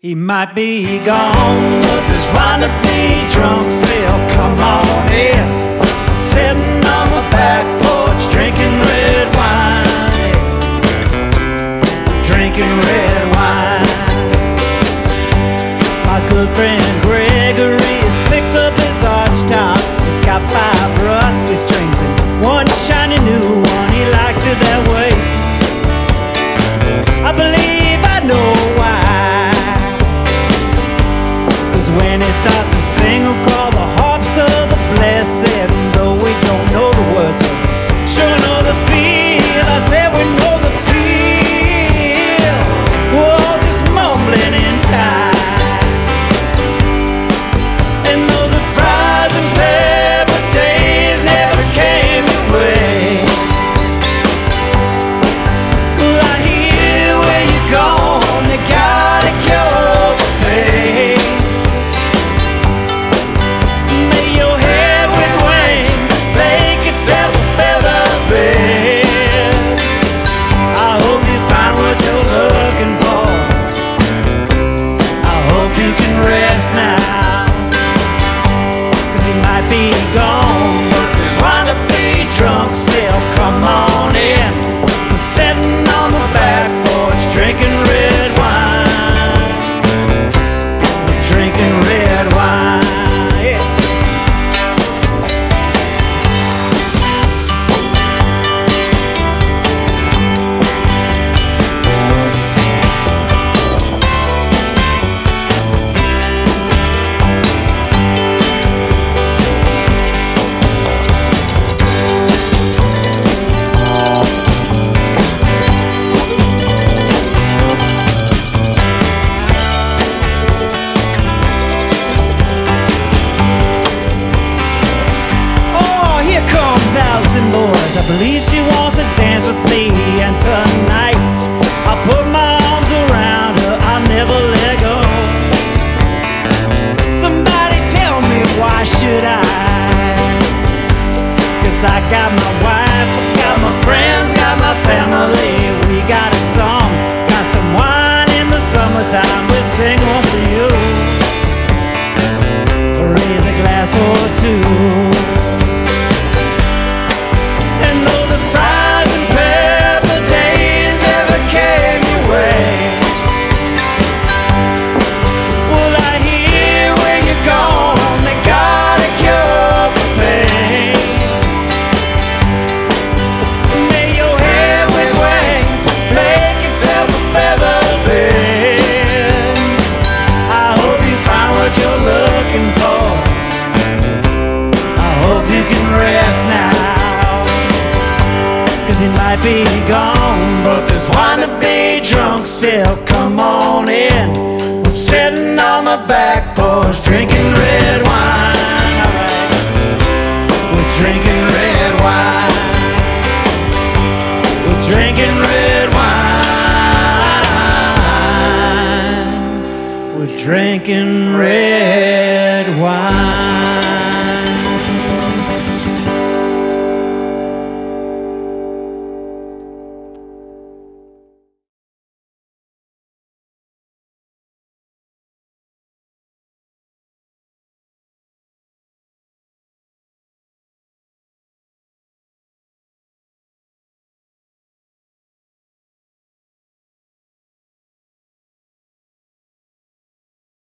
He might be gone, but this wannabe drunk still come on in. Sitting on the back porch, drinking red wine. Drinking red wine. My good friend Gregory has picked up his arch top. It's got 5 rusty strings and 1 shiny new one. He likes it that way. I believe I know why. When he starts to sing, he'll call the harps of the blessed. And though we don't know the words, we sure know the feel. I said we know the feel. We're all just mumbling in time. And though the fries and pepper days never came your way, well, I hear where you're gone. They got a cure for pain. Now, 'cause he might be gone, but this wannabe drunk still come on in. We're sitting on the back porch, drinking red wine. We're drinking red wine, yeah. Boys, I believe she wants to dance with me, and tonight I'll put my arms around her, I'll never let go. Somebody tell me, why should I? 'Cause I got my wife, I got my friends, got my family. We got a song, got some wine in the summertime. We'll sing one for you. Raise a glass or two. Now, 'cause he might be gone, but this wannabe drunk still come on in. We're sitting on the back porch, drinking red wine. Alright. We're drinking red wine. We're drinking red wine. We're drinking red wine.